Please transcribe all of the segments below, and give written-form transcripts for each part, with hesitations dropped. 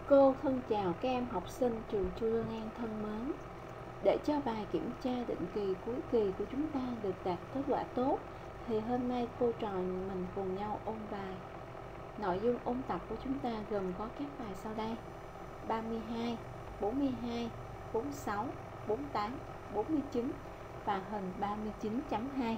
Cô thân chào các em học sinh trường Chu Lương An thân mến. Để cho bài kiểm tra định kỳ cuối kỳ của chúng ta được đạt kết quả tốt, thì hôm nay cô trò mình cùng nhau ôn bài. Nội dung ôn tập của chúng ta gồm có các bài sau đây: 32, 42, 46, 48, 49 và hình 39.2.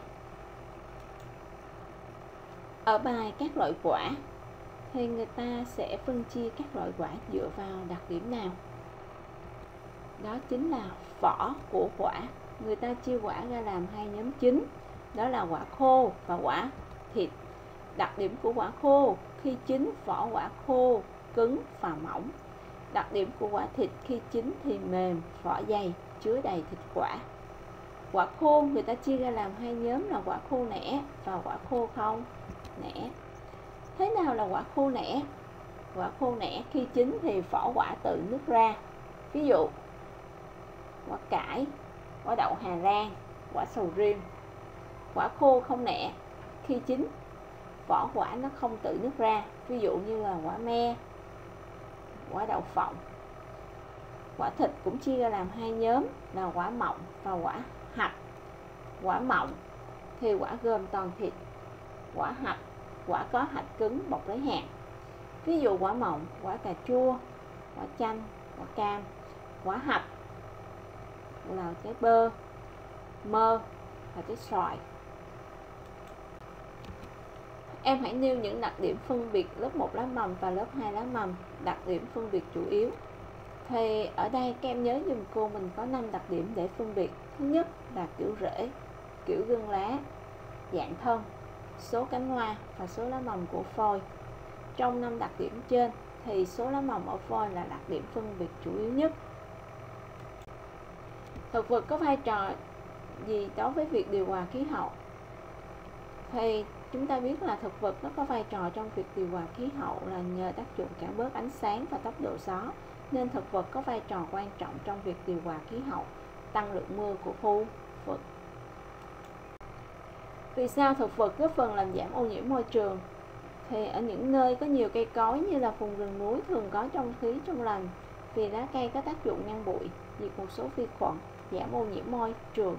Ở bài các loại quả thì người ta sẽ phân chia các loại quả dựa vào đặc điểm nào? Đó chính là vỏ của quả. Người ta chia quả ra làm hai nhóm chính, đó là quả khô và quả thịt. Đặc điểm của quả khô: khi chín vỏ quả khô, cứng và mỏng. Đặc điểm của quả thịt: khi chín thì mềm, vỏ dày, chứa đầy thịt quả. Quả khô người ta chia ra làm hai nhóm là quả khô nẻ và quả khô không nẻ. Thế nào là quả khô nẻ? Quả khô nẻ khi chín thì vỏ quả tự nứt ra. Ví dụ quả cải, quả đậu Hà Lan, quả sầu riêng. Quả khô không nẻ khi chín vỏ quả nó không tự nứt ra. Ví dụ như là quả me, quả đậu phộng. Quả thịt cũng chia ra làm hai nhóm là quả mọng và quả hạch. Quả mọng thì quả gồm toàn thịt. Quả hạch, quả có hạch cứng bọc lấy hạt. Ví dụ quả mọng, quả cà chua, quả chanh, quả cam. Quả hạch là trái bơ, mơ và trái xoài. Em hãy nêu những đặc điểm phân biệt lớp 1 lá mầm và lớp 2 lá mầm. Đặc điểm phân biệt chủ yếu. Thì ở đây các em nhớ dùm cô mình có 5 đặc điểm để phân biệt. Thứ nhất là kiểu rễ, kiểu gân lá, dạng thân, số cánh hoa và số lá mầm của phôi. Trong 5 đặc điểm trên thì số lá mầm ở phôi là đặc điểm phân biệt chủ yếu nhất. Thực vật có vai trò gì đối với việc điều hòa khí hậu? Thì chúng ta biết là thực vật nó có vai trò trong việc điều hòa khí hậu là nhờ tác dụng cản bớt ánh sáng và tốc độ gió, nên thực vật có vai trò quan trọng trong việc điều hòa khí hậu, tăng lượng mưa của khu vực. Vì sao thực vật góp phần làm giảm ô nhiễm môi trường? Thì ở những nơi có nhiều cây cối như là vùng rừng núi thường có không khí trong lành, vì lá cây có tác dụng ngăn bụi, diệt một số vi khuẩn, giảm ô nhiễm môi trường.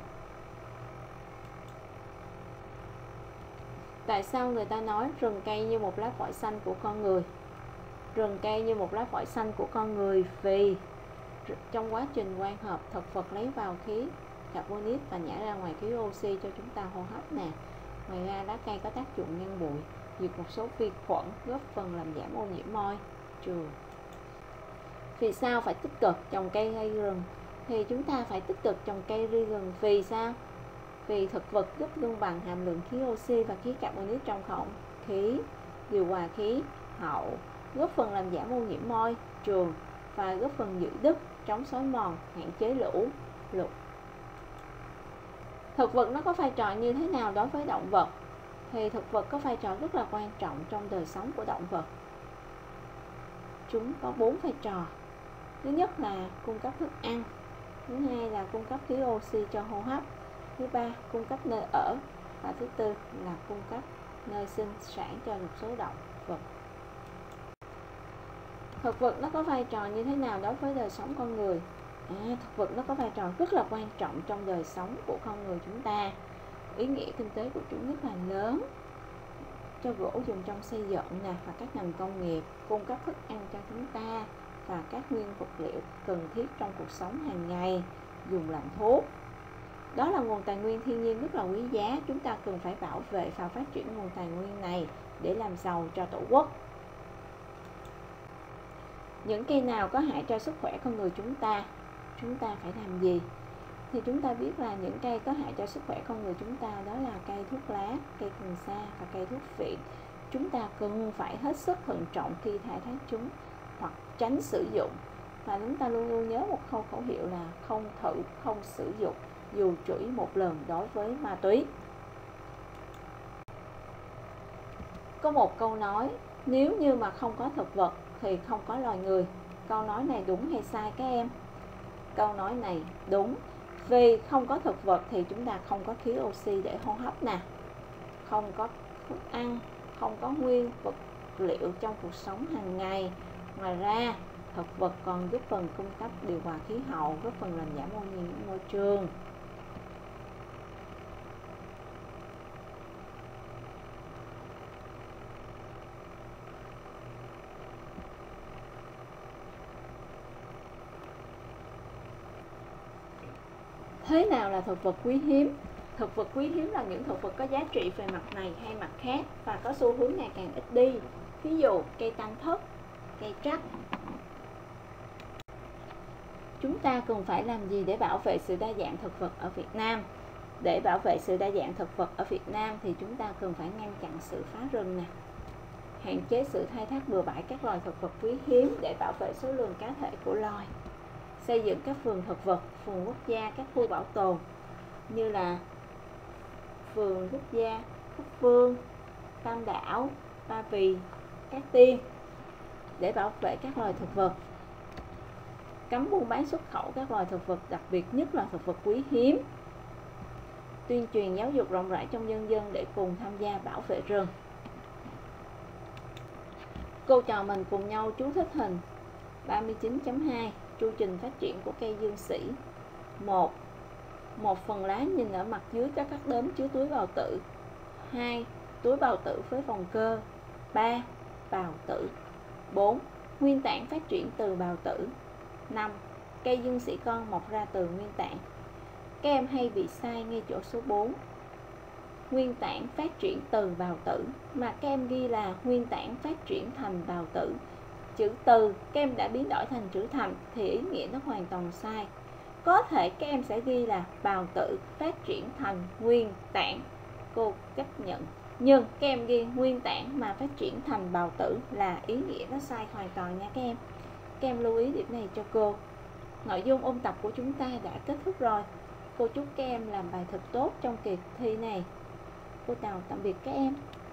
Tại sao người ta nói rừng cây như một lá phổi xanh của con người? Rừng cây như một lá phổi xanh của con người vì trong quá trình quang hợp, thực vật lấy vào khí carbonic và nhả ra ngoài khí oxy cho chúng ta hô hấp nè. Ngoài ra lá cây có tác dụng ngăn bụi, diệt một số vi khuẩn, góp phần làm giảm ô nhiễm môi trường. Vì sao phải tích cực trồng cây rừng? Thì chúng ta phải tích cực trồng cây rừng vì sao? Vì thực vật giúp cân bằng hàm lượng khí oxy và khí carbonic trong không khí, điều hòa khí hậu, góp phần làm giảm ô nhiễm môi trường và góp phần giữ đất, chống xói mòn, hạn chế lũ lụt. Thực vật nó có vai trò như thế nào đối với động vật? Thì thực vật có vai trò rất là quan trọng trong đời sống của động vật. Chúng có 4 vai trò. Thứ nhất là cung cấp thức ăn, thứ hai là cung cấp khí oxy cho hô hấp, thứ ba cung cấp nơi ở và thứ tư là cung cấp nơi sinh sản cho một số động vật. Thực vật nó có vai trò như thế nào đối với đời sống con người? Thực vật nó có vai trò rất là quan trọng trong đời sống của con người chúng ta. Ý nghĩa kinh tế của chúng rất là lớn, cho gỗ dùng trong xây dựng nè và các ngành công nghiệp, cung cấp thức ăn cho chúng ta và các nguyên vật liệu cần thiết trong cuộc sống hàng ngày, dùng làm thuốc. Đó là nguồn tài nguyên thiên nhiên rất là quý giá, chúng ta cần phải bảo vệ và phát triển nguồn tài nguyên này để làm giàu cho Tổ quốc. Những cây nào có hại cho sức khỏe con người chúng ta phải làm gì? Thì chúng ta biết là những cây có hại cho sức khỏe con người chúng ta đó là cây thuốc lá, cây cần sa và cây thuốc phiện. Chúng ta cần phải hết sức thận trọng khi khai thác chúng hoặc tránh sử dụng. Và chúng ta luôn luôn nhớ một khẩu hiệu là không thử, không sử dụng dù chỉ một lần đối với ma túy. Có một câu nói, nếu như mà không có thực vật thì không có loài người. Câu nói này đúng hay sai các em? Câu nói này đúng. Vì không có thực vật thì chúng ta không có khí oxy để hô hấp nè, không có thức ăn, không có nguyên vật liệu trong cuộc sống hàng ngày. Ngoài ra thực vật còn giúp phần cung cấp điều hòa khí hậu, góp phần làm giảm ô nhiễm môi trường. Thế nào là thực vật quý hiếm? Thực vật quý hiếm là những thực vật có giá trị về mặt này hay mặt khác và có xu hướng ngày càng ít đi. Ví dụ cây tam thất, cây trắc. Chúng ta cần phải làm gì để bảo vệ sự đa dạng thực vật ở Việt Nam? Để bảo vệ sự đa dạng thực vật ở Việt Nam thì chúng ta cần phải ngăn chặn sự phá rừng nè, hạn chế sự khai thác bừa bãi các loài thực vật quý hiếm để bảo vệ số lượng cá thể của loài, xây dựng các vườn thực vật, vườn quốc gia, các khu bảo tồn như là vườn quốc gia Cúc Phương, Tam Đảo, Ba Vì, Cát Tiên để bảo vệ các loài thực vật. Cấm buôn bán xuất khẩu các loài thực vật, đặc biệt nhất là thực vật quý hiếm. Tuyên truyền giáo dục rộng rãi trong nhân dân để cùng tham gia bảo vệ rừng. Cô trò mình cùng nhau chú thích hình 39.2 chu trình phát triển của cây dương sĩ. 1. Một phần lá nhìn ở mặt dưới có các đốm chứa túi bào tử. 2. Túi bào tử với vòng cơ. 3. Bào tử. 4. Nguyên tảng phát triển từ bào tử. 5. Cây dương sĩ con mọc ra từ nguyên tảng. Các em hay bị sai ngay chỗ số 4. Nguyên tảng phát triển từ bào tử mà các em ghi là nguyên tảng phát triển thành bào tử. Chữ từ các em đã biến đổi thành chữ thành thì ý nghĩa nó hoàn toàn sai. Có thể các em sẽ ghi là bào tử phát triển thành nguyên tảng, cô chấp nhận. Nhưng các em ghi nguyên tảng mà phát triển thành bào tử là ý nghĩa nó sai hoàn toàn nha các em. Các em lưu ý điểm này cho cô. Nội dung ôn tập của chúng ta đã kết thúc rồi. Cô chúc các em làm bài thật tốt trong kỳ thi này. Cô chào tạm biệt các em.